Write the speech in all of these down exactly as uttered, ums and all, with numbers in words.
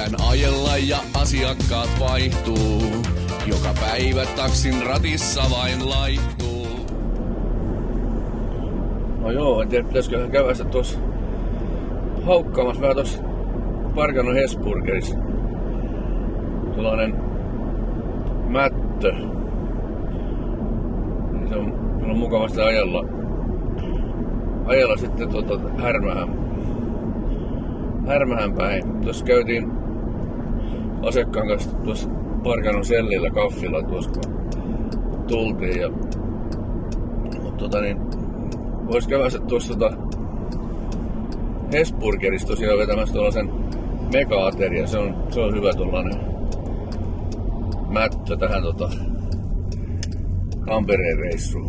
Tykkään ajella ja asiakkaat vaihtuu. Joka päivä taksin ratissa vain laihtuu. No joo, en tiedä pitäisiköhän kävästä tuossa haukkaamassa vähän tuossa Parkanon Hesburgerissa. Sellainen mättö. Se on, se on mukavasti ajella. Ajella sitten tuota Härmähän. Härmähän päin. Tuossa käytiin asiakkaan kanssa tuossa Parkanon sellillä kaffilla tuossa kun tultiin. Ja, mutta tota niin, vois kävästä tuossa tota Hesburgerissa tosiaan vetämässä tuollaisen mega-ateria. Se on, se on hyvä tuollainen mättö tähän tota Tampereen reissuun.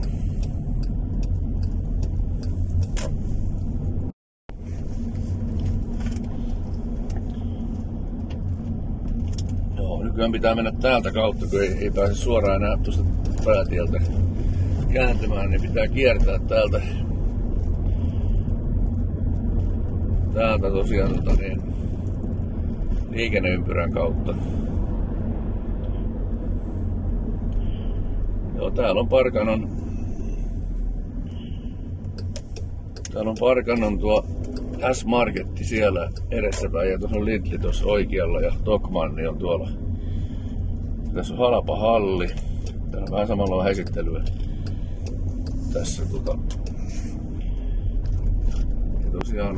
Joo, nykyään pitää mennä täältä kautta, kun ei, ei pääse suoraan enää tuosta päätieltä kääntymään, niin pitää kiertää täältä. Täältä tosiaan tota niin, liikenneympyrän kautta. Joo, täällä on Parkanon. Täällä on Parkanon tuo S-Marketti siellä edessäpäin ja tuossa on Lidli tuossa oikealla ja Tokmanni on tuolla. Tässä on Halpa halli. Täällä on vähän samalla esittelyä. Tässä tota. Ja tosiaan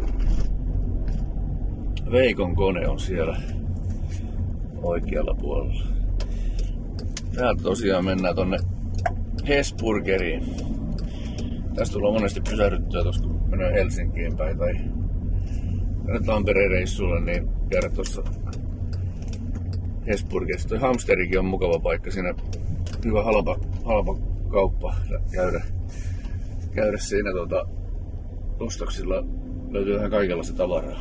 Veikon kone on siellä oikealla puolella. Täältä tosiaan mennään tonne Hesburgeriin. Tästä tullaan monesti pysähdyttyä tuossa kun mennään Helsinkiin päin tai Tampereen reissulle, niin käydä tuossa Hesburgerissa. Toi Hamsterikin on mukava paikka, siinä hyvä halpa, halpa kauppa käydä, käydä siinä tuota, ostoksilla. Löytyy vähän kaikenlaista tavaraa.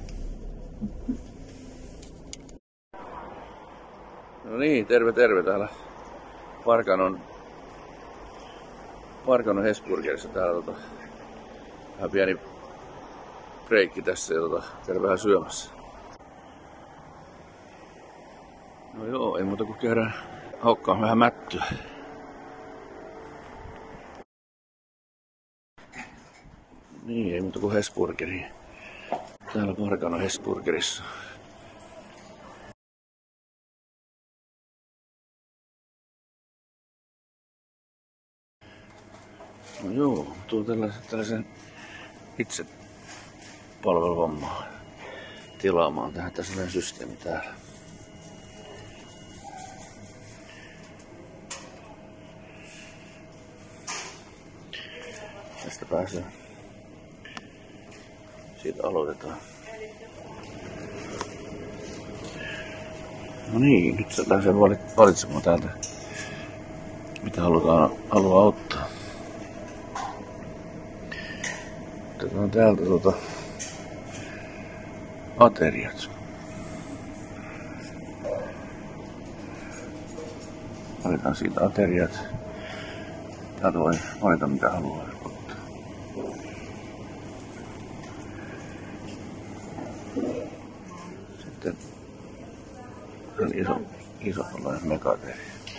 No niin, terve terve täällä Parkanon, Parkanon Hesburgerissa. Täällä tota, vähän pieni breikki tässä ja tota, käydä vähän syömässä. No joo, ei muuta kuin käydään haukkaan vähän mättyä. Niin, ei muuta kuin Hesburgeriin. Täällä Parkanon Hesburgerissa. No joo, tuo tällaisen, tällaisen itse palveluvammaa tilaamaan tähän. Tässä on systeemi täällä. Tästä pääsee. Siitä aloitetaan. No niin, nyt se pääsee valitsemaan täältä, mitä halutaan, haluaa auttaa. Otetaan täältä tuota ateriat. Valitaan siitä ateriat. Täältä voi valita mitä haluaa ottaa. Sitten on iso, iso tällainen megateria.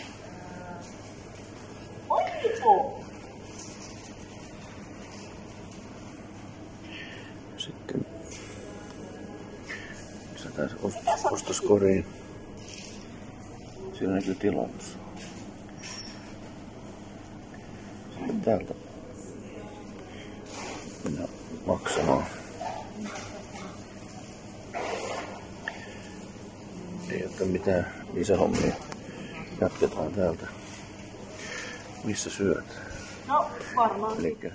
Sitten lisätään ostoskoriin. Siinä näkyy tilaus. Sitten täältä mennään maksamaan. Ei ole mitään lisähommia. Jatketaan täältä. Missä syöt? No, varmaan. Elikkä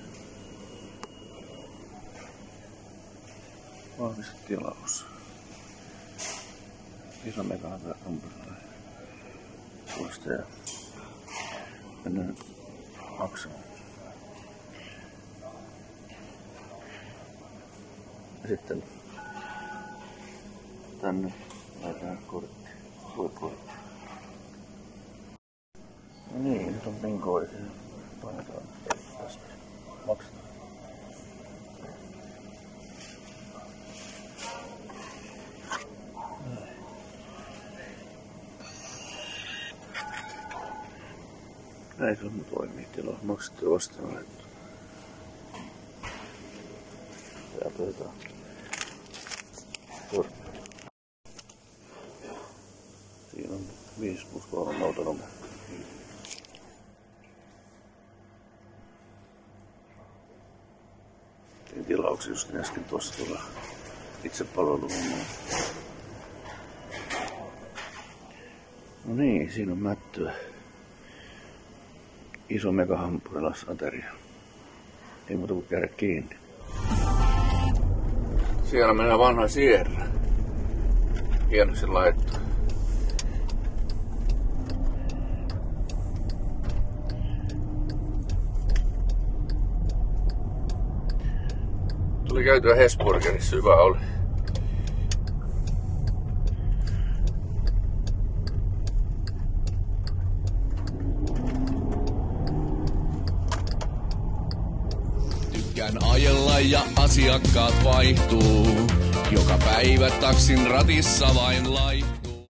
vahvista tilaus. Iso megahaata hamburgeri. Tuosta ja mennään maksamaan. Ja sitten tänne laitetaan kortti. Tuo kortti. No niin, nyt on pinkoodi. Painetaan tästä. Maksetaan. Näin se on toimii. Tila on maksettu vastaanotto. Ja otetaan sormi. Siinä on viisi plus kolme autonoma. Tein tilauksia just äsken tuossa tuolla itsepalveluhommaa. No niin, siinä on mättöä. Iso megahampurilasateria. Ei muuta kuin käydä kiinni. Siellä mennään vanha Sierra. Hienosti laittu. Tuli käytyä Hesburgerissa, hyvä oli. Tykkään ajella ja asiakkaat vaihtuu. Joka päivä taksin ratissa vain lai.